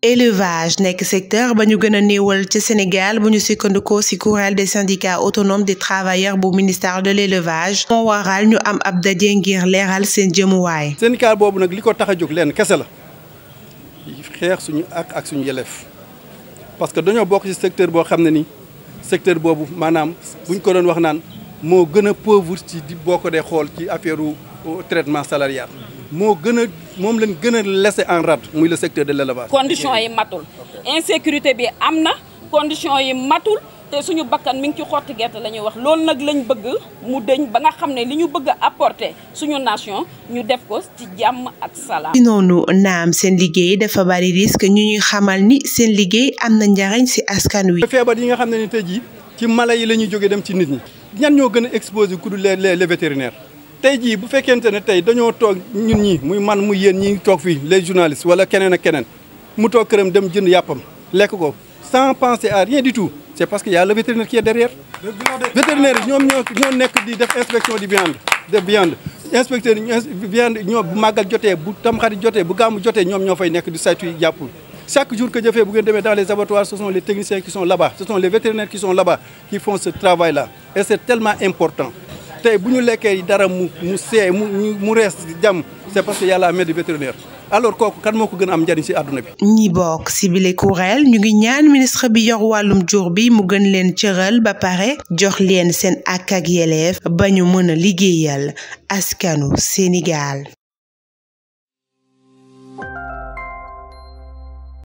élevage nekk secteur ba ñu gën a néewal ci Sénégal bu ñu sukkandikoo ci kuréel des syndicats autonomes des travailleurs bu ministère de l'élevage moo waral ñu am ab daje ngir leeral seen jëmuwaay. syndicat boobu nag li ko tax a jóg leen kese la xeex suñu ak suñu yelleef parce que dañoo bokk ci secteur boo xam ne ni secteur boobu maanaam buñ ko doon wax naan moo gën a pauvre ci di boo ko dee xool ci affaire traitement salarial moo gën a moom lañ gën a laisser en rade muy le secteur de l'élevage. conditions yi matul insécurité bi am na conditions yi matul te suñu bakkan mi ngi ci xotti gerte la ñuy wax loolu nag lañ bëgg mu dëñ ba nga xam ne li ñu bëgg a apporter suñu nation ñu def ko ci jàmm ak salaam. ci noonu naam seen liggéey dafa bari risque ñu ñuy xamal ni seen liggéey am na njariñ ci askan wi. feebar yi nga xam ne ni tey jii ci mala yi la ñuy jógee dem ci nit ñi ñan ñoo gën a exposé ku dul les vétérinaires. tey jii bu fekkente ne tey dañoo toog ñun ñi muy man muy yéen ñi toog fii les journalistes wala keneen ak keneen mu toog këram dem jënd yàppam lekk ko sans penser à rien du tout c'est parce que y a le vétérinaire qui est derrière. vétérinaire yi ñoom ñoo nekk di def inspection de viande inspecteur viande ñoo bu màggal jotee bu tamxarit jotee bu gàmmu jotee ñoom ñoo fay nekk di saytu jàpp chaque jour que jëfee bu ngeen demee dans les abattoirs ce sont les techniciens qui sont là-bas ce sont les vétérinaires qui sont là-bas qui font ce travail là et c'est tellement important. tey bu ñu lekkee dara mu seey mu rees jàmm c'est parce que yàlla amee di vétérinaire alors kooku kan moo ko gën a am njariñ ci àdduna bi. ñi bokk ci bile kuréel ñu ngi ñaan ministre bi yor wàllum jur bi mu gën leen cëral ba pare jox leen seen ak yelleef ba ñu mën a liggéeyal askanu Sénégal.